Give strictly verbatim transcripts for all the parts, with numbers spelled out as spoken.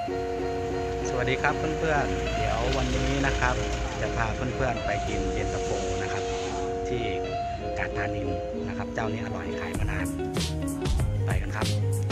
สวัสดีครับเพื่อนๆเดี๋ยววันนี้นะครับจะพาเพื่อนๆไปกินเย็นตาโฟนะครับที่กาดธานินนะครับเจ้านี้อร่อยขายมานานไปกันครับ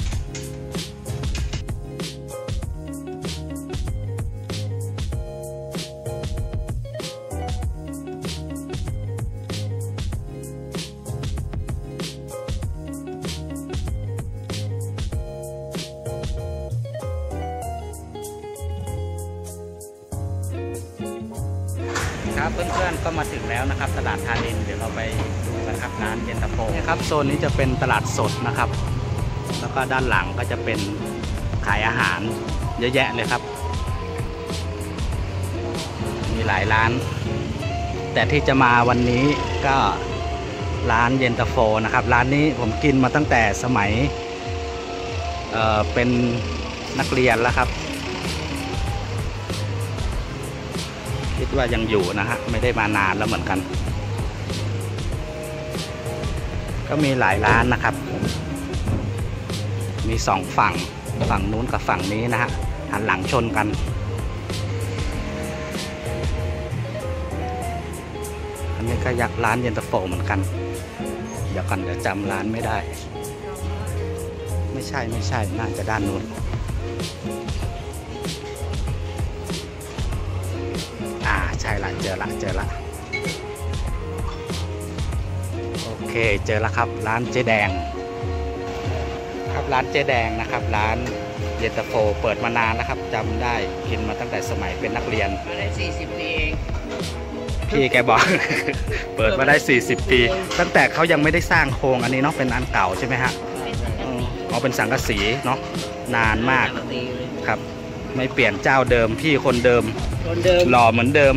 ครับเพื่อนๆก็มาถึงแล้วนะครับตลาดธานินเดี๋ยวเราไปดูกันครับร้านเย็นตาโฟนะครับโซนนี้จะเป็นตลาดสดนะครับแล้วก็ด้านหลังก็จะเป็นขายอาหารเยอะแยะเลยครับมีหลายร้านแต่ที่จะมาวันนี้ก็ร้านเย็นตาโฟนะครับร้านนี้ผมกินมาตั้งแต่สมัยเอ่อเป็นนักเรียนแล้วครับคิดว่ายังอยู่นะฮะไม่ได้มานานแล้วเหมือนกันก็มีหลายร้านนะครับมีสองฝั่งฝั่งนู้นกับฝั่งนี้นะฮะหันหลังชนกันอันนี้ก็ยักร้านเย็นตาโฟเหมือนกันเดี๋ยวก่อนเดี๋ยวจำร้านไม่ได้ไม่ใช่ไม่ใช่น่าจะด้านนู้นใช่ละเจอละเจอละโอเคเจอแล้วครับร้านเจ๊แดงครับร้านเจ๊แดงนะครับร้านเย็นตาโฟเปิดมานานแล้วครับจำได้กินมาตั้งแต่สมัยเป็นนักเรียนมาได้สี่สิบปีเองพี่แกบอก เปิดมาได้สี่สิบปีตั้งแต่เขายังไม่ได้สร้างโครงอันนี้เนาะเป็นอันเก่าใช่ไหมฮะอ๋อเป็นสังกะสีเนาะนานมากครับไม่เปลี่ยนเจ้าเดิมพี่คนเดิมหล่อเหมือนเดิม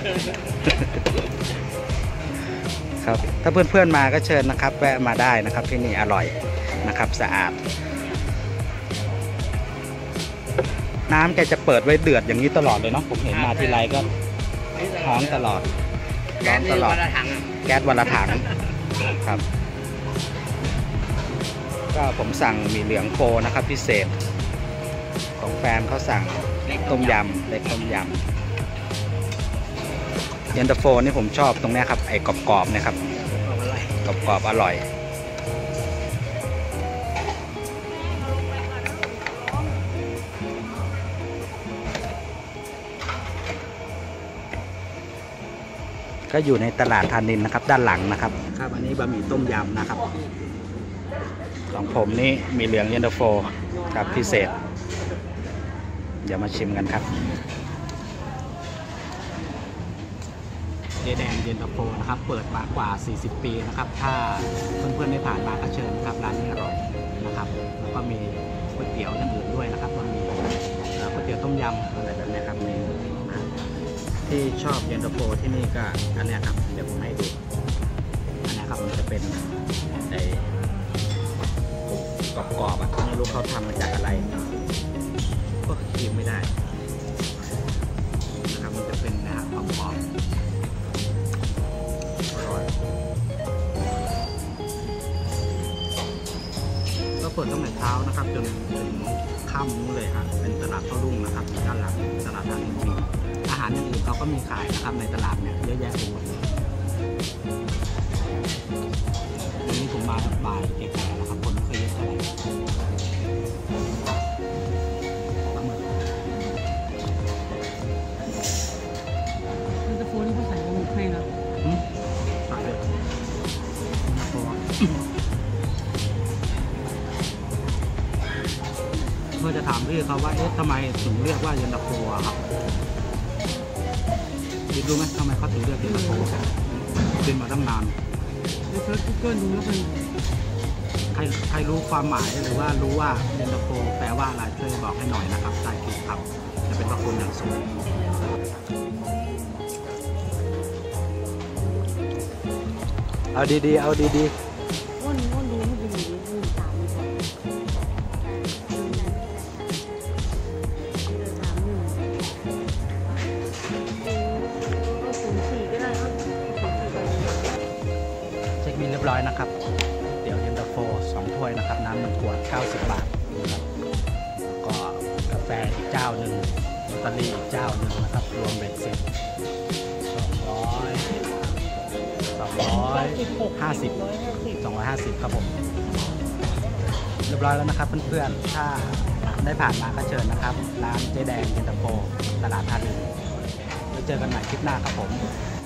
ครับถ้าเพื่อนๆมาก็เชิญนะครับแวะมาได้นะครับที่นี่อร่อยนะครับสะอาดน้ำแกจะเปิดไว้เดือดอย่างนี้ตลอดเลยเนาะผมเห็นมาทีไรก็ท้องตลอดร้อนตลอดแก๊สวันละถังครับก็ผมสั่งหมี่เหลืองโฟนะครับพิเศษของแฟนเขาสั่งต้มยำเล็กต้มยำเย็นตาโฟนี่ผมชอบตรงนี้ครับไอ้กรอบๆนะครับกรอบๆอร่อยก็อยู่ในตลาดธานินนะครับด้านหลังนะครับครับอันนี้บะหมี่ต้มยำนะครับของผมนี่มีเหลืองเย็นตาโฟกับพิเศษเดี๋ยวมาชิมกันครับเจ๊แดงเย็นตาโฟนะครับเปิดมากว่าสี่สิบปีนะครับถ้าเพื่อนๆได้ผ่านมาก็เชิญครับร้านนี้อร่อยนะครับแล้วก็มีก๋วยเตี๋ยวอย่างอื่นด้วยนะครับมันมีก๋วยเตี๋ยวต้มยำอะไรแบบนี้ครับเมนูที่ชอบเย็นตาโฟที่นี่ก็อันนี้ครับเดี๋ยวผมให้ดูอันนี้ครับมันจะเป็นไอ้กรอบๆอ่ะไม่รู้เขาทำมาจากอะไรก็กินไม่ได้นะครับมันจะเป็นนะครับกรอบๆอร่อยก็เปิดตั้งแต่เช้านะครับจนถึงค่ำนู้นเลยครับเป็นตลาดโต้รุ่งนะครับด้านหลังตลาดทางนี้มีอาหารอย่างอื่นเขาก็มีขายนะครับในตลาดเนี่ยเยอะแยะไปหมดเลยวันนี้ผมมาบ่ายเก่ๆนะครับคนไม่เคยเยอะเท่าไหร่เพื่อจะถามพี่เขาว่าเอ๊ะทำไมถึงเรียกว่าเย็นตาโฟครับคิดรู้ไหมทำไมเขาถึงเรียกเย็นตาโฟกินมาตั้งนานไปเซิร์ชกูเกิลดูแล้วมันใครใครรู้ความหมายหรือว่ารู้ว่าเย็นตาโฟแปลว่าอะไรช่วยบอกให้หน่อยนะครับใต้คลิปครับจะเป็นพระคุณอย่างสูงเอาดีๆเอาดีๆอ้นอ้นดูไม่ดีดูตามก่อนตามหนึ่งเอาศูนย์สี่ก็ได้ครับเช็คบิลเรียบร้อยนะครับเดี๋ยวเย็นตาโฟสองถ้วยนะครับน้ำหนึ่งขวดเก้าสิบบาทนะครับก็กาแฟอีกเจ้าหนึ่งลอตเตอรี่อีกเจ้าหนึ่งนะครับรวมเบ็ดเสร็จสองร้อยสองร้อยห้าสิบสองร้อยห้าสิบครับผมเรียบร้อยแล้วนะครับเพื่อนๆถ้าได้ผ่านมาก็เชิญนะครับร้านเจ๊แดงเย็นตาโฟตลาดท่าเรือไว้เจอกันใหม่คลิปหน้าครับผม